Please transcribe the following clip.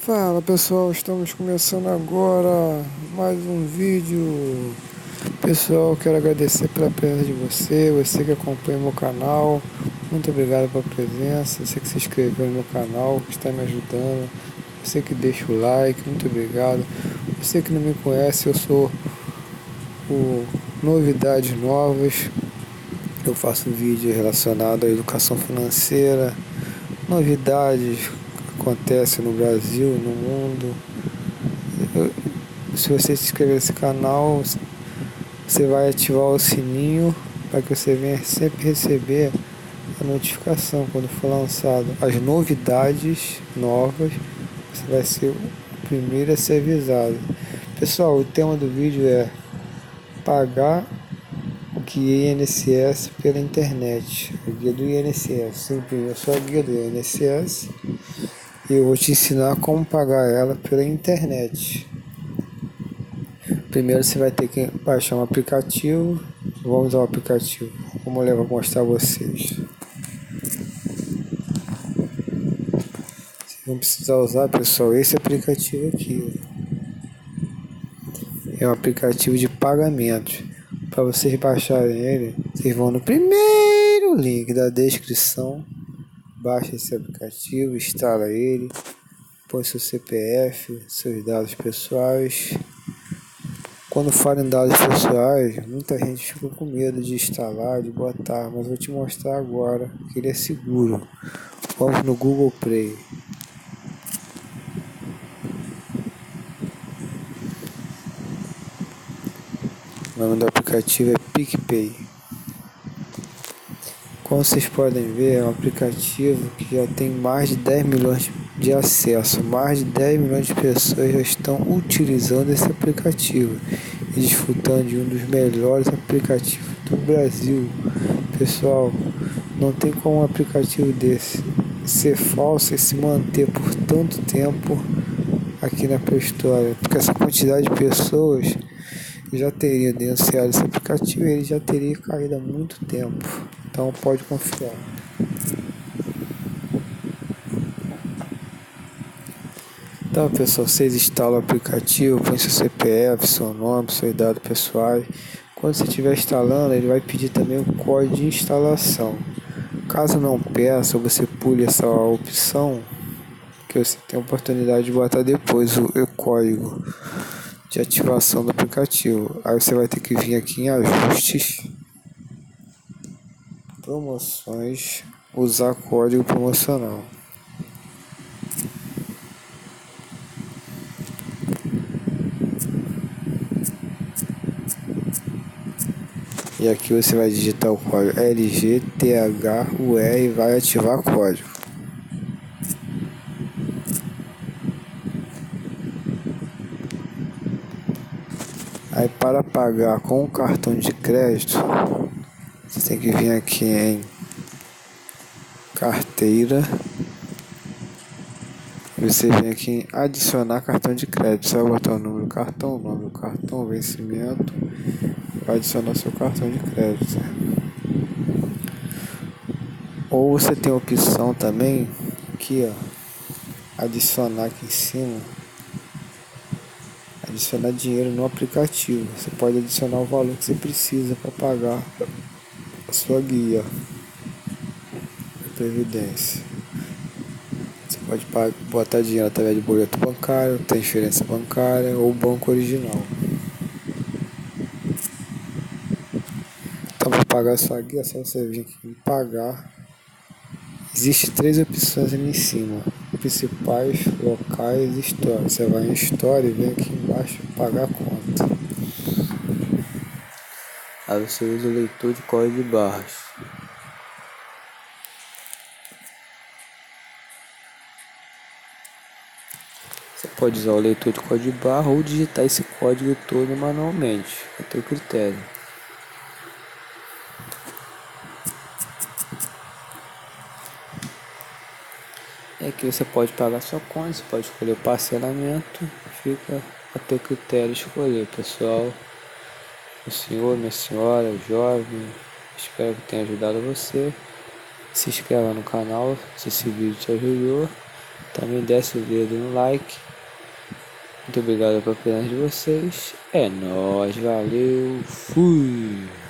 Fala pessoal, estamos começando agora mais um vídeo. Pessoal, quero agradecer pela presença de você que acompanha meu canal. Muito obrigado pela presença, você que se inscreveu no meu canal, que está me ajudando, você que deixa o like, muito obrigado. Você que não me conhece, eu sou o Novidades Novas. Eu faço vídeo relacionado à educação financeira, novidades que acontecem no Brasil, no mundo. Se você se inscrever nesse canal, você vai ativar o sininho para que você venha sempre receber a notificação quando for lançado as novidades novas. Você vai ser o primeiro a ser avisado. Pessoal, o tema do vídeo é pagar o que INSS pela internet, a guia do INSS. Sempre eu sou a guia do INSS e eu vou te ensinar como pagar ela pela internet. Primeiro você vai ter que baixar um aplicativo. Vamos ao aplicativo. Vamos lá, vou mostrar a vocês. Vocês vão precisar usar, pessoal, esse aplicativo aqui. É um aplicativo de pagamento. Para vocês baixarem ele, vocês vão no primeiro link da descrição. Baixa esse aplicativo, instala ele, põe seu CPF, seus dados pessoais. Quando falo em dados pessoais, muita gente fica com medo de instalar, de botar, mas vou te mostrar agora que ele é seguro. Vamos no Google Play. O nome do aplicativo é PicPay. Como vocês podem ver, é um aplicativo que já tem mais de 10 milhões de acesso. Mais de 10 milhões de pessoas já estão utilizando esse aplicativo e desfrutando de um dos melhores aplicativos do Brasil. Pessoal, não tem como um aplicativo desse ser falso e se manter por tanto tempo aqui na Play Store, porque essa quantidade de pessoas já teria denunciado esse aplicativo e ele já teria caído há muito tempo. Então pode confiar. Então pessoal, vocês instalam o aplicativo, põe seu CPF, seu nome, seus dados pessoais. Quando você estiver instalando, ele vai pedir também o código de instalação. Caso não peça, você pule essa opção, que você tem a oportunidade de botar depois o código de ativação do aplicativo. Aí você vai ter que vir aqui em ajustes, promoções, usar código promocional. E aqui você vai digitar o código LGTHUE e vai ativar o código. Aí para pagar com o cartão de crédito, você tem que vir aqui em carteira. Você vem aqui em adicionar cartão de crédito. Você vai botar o número do cartão, o nome do cartão, o vencimento. Vai adicionar seu cartão de crédito. Ou você tem a opção também aqui, ó, adicionar aqui em cima. Adicionar dinheiro no aplicativo. Você pode adicionar o valor que você precisa para pagar a sua guia de previdência. Você pode botar dinheiro através de boleto bancário, transferência bancária ou banco original. Então, para pagar a sua guia, é só você vir aqui em pagar. Existem 3 opções ali em cima: principais, locais e história. Você vai em história e vem aqui embaixo pagar a conta. Aí você usa o leitor de código de barras. Você pode usar o leitor de código de barra ou digitar esse código todo manualmente, a teu critério. E aqui você pode pagar sua conta, você pode escolher o parcelamento, fica a teu critério escolher, pessoal. O senhor, minha senhora, jovem, espero que tenha ajudado você. Se inscreva no canal se esse vídeo te ajudou. Também desce o dedo no like. Muito obrigado pela presença de vocês. É nóis, valeu, fui!